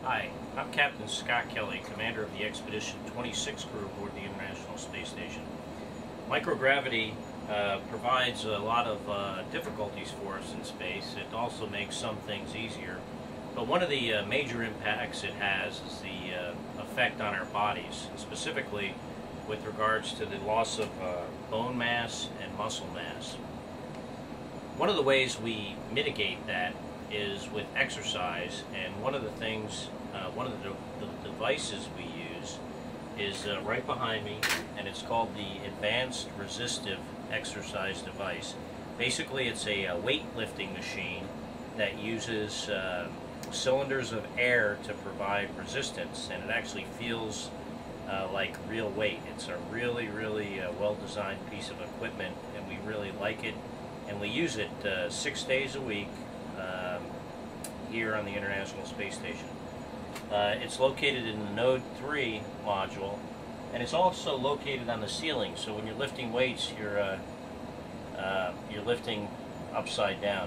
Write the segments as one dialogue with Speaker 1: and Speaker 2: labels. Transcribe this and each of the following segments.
Speaker 1: Hi, I'm Captain Scott Kelly, commander of the Expedition 26 crew aboard the International Space Station. Microgravity provides a lot of difficulties for us in space. It also makes some things easier. But one of the major impacts it has is the effect on our bodies, specifically with regards to the loss of bone mass and muscle mass. One of the ways we mitigate that is with exercise, and one of the things, one of the devices we use is right behind me, and it's called the Advanced Resistive Exercise Device. Basically, it's a weightlifting machine that uses cylinders of air to provide resistance, and it actually feels like real weight. It's a really well-designed piece of equipment, and we really like it, and we use it 6 days a week here on the International Space Station. It's located in the Node 3 module, and it's also located on the ceiling, so when you're lifting weights, you're lifting upside down.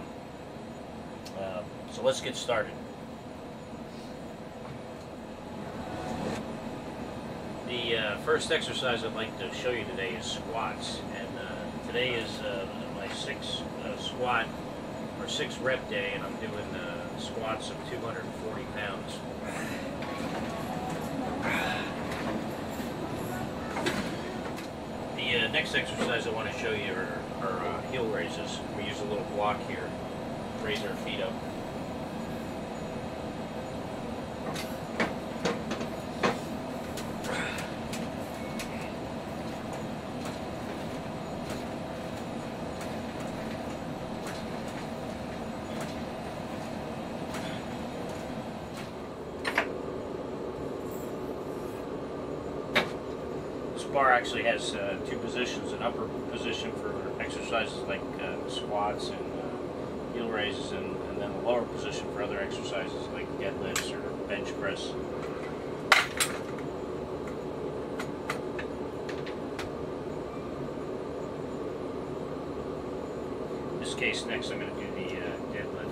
Speaker 1: So let's get started. The first exercise I'd like to show you today is squats, and today is my 6 squat or 6 rep day, and I'm doing squats of 240 pounds. The next exercise I want to show you are heel raises. We use a little block here, raise our feet up. This bar actually has 2 positions, an upper position for exercises like squats and heel raises, and then a lower position for other exercises like deadlifts or bench press. In this case, next I'm going to do the deadlift.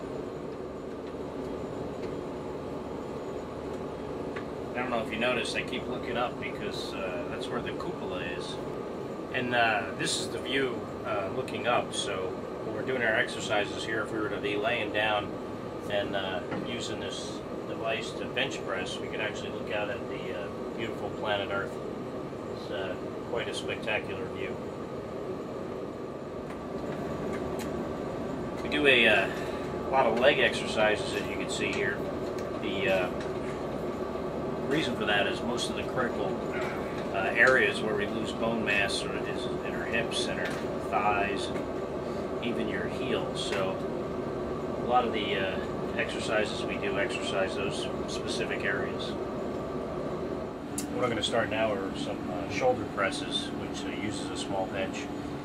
Speaker 1: I don't know if you noticed, I keep looking up because that's where the cupola is. And this is the view looking up, so when we're doing our exercises here, if we were to be laying down and using this device to bench press, we could actually look out at the beautiful planet Earth. It's quite a spectacular view. We do a lot of leg exercises, as you can see here. The reason for that is most of the critical areas where we lose bone mass is in our hips and our thighs and even your heels. So a lot of the exercises we do exercise those specific areas. What I'm going to start now are some shoulder presses, which uses a small bench.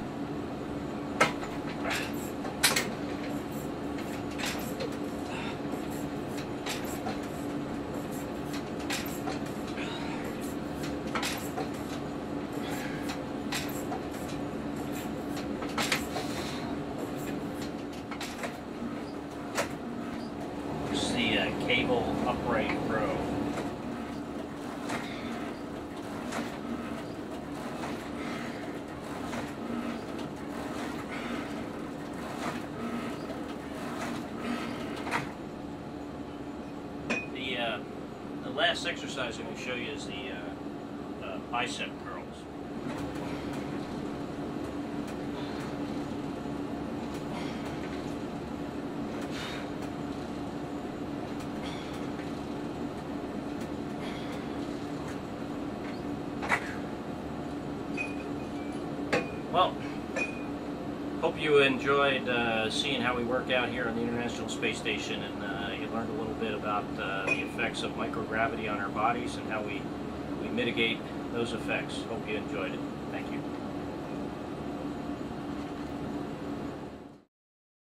Speaker 1: Cable upright row. The last exercise I'm going to show you is the bicep curls. Well, hope you enjoyed seeing how we work out here on the International Space Station, and you learned a little bit about the effects of microgravity on our bodies and how we mitigate those effects. Hope you enjoyed it. Thank you.